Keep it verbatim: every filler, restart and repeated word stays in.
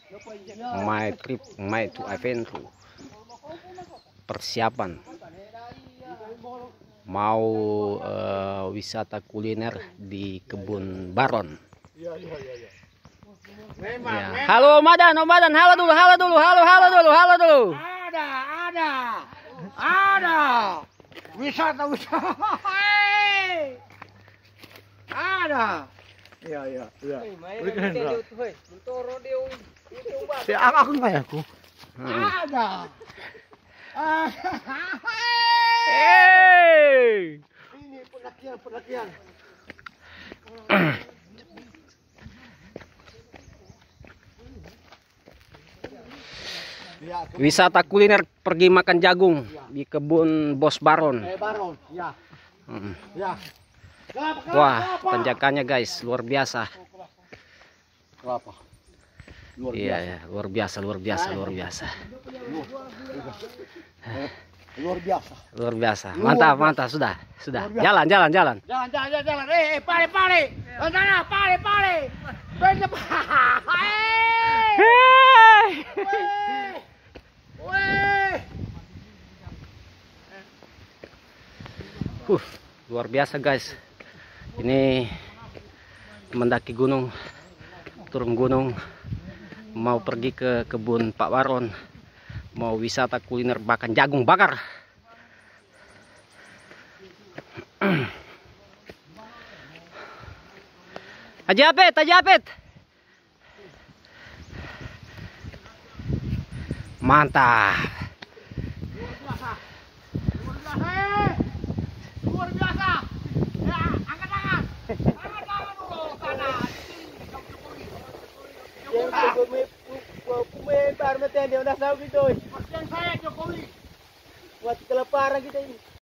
my trip, my to adventure. Persiapan mau uh, wisata kuliner di Kebun Baron. Ya. Halo Madan, Om Madan, halo dulu, halo dulu, halo, halo dulu, halo dulu. Ada, ada, ada. Wisata, wisata. Ada. Iya, iya, iya. Berikan si aku nggak ya aku. Ada. Hey. Ini pendakian, pendakian. Wisata kuliner pergi makan jagung di kebun Bos Baron. Eh, Baron, ya. Hmm. Ya. Kelapa, kelapa, Wah, kelapa. tanjakannya guys, luar biasa. Kelapa. Luar Iya, biasa. ya, luar biasa, luar biasa, luar biasa. Luar biasa. Luar biasa. Mantap, mantap, sudah, sudah. Jalan, jalan, jalan. Jalan, jalan, jalan, jalan. Eh, eh, pale, pale. Sana, pale, pale. Benda. Hey. Weh. Uh, luar biasa guys. Ini mendaki gunung, turun gunung, mau pergi ke kebun Pak Baron, mau wisata kuliner makan jagung bakar. Haji Apet, Haji Apet. Mantap. Luar biasa. Ya, angkat tangan. Angkat tangan dulu sana. Jokowi. Pumebar meten dia udah tahu gitu. Persen saya Jokowi. Buat keleparan kita ini.